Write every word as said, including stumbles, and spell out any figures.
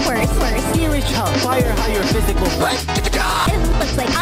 worse. Worse. Here is how fire how your physical. It looks like